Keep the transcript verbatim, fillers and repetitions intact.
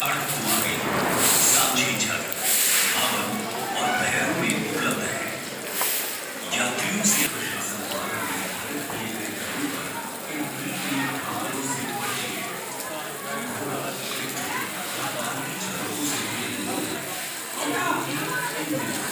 अर्धकुमारी, सांची छत, भवन और भैरव में उपलब्ध है। यात्रियों से Thank you.